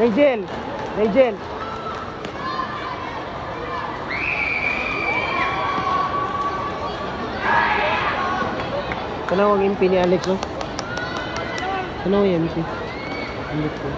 Nigel! Nigel! Tanawag MP ni Alex, no? Tanawag MP. Alex, no?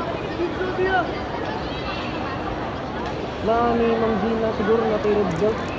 Wala ni Ma'am Gina siguro natulog daw.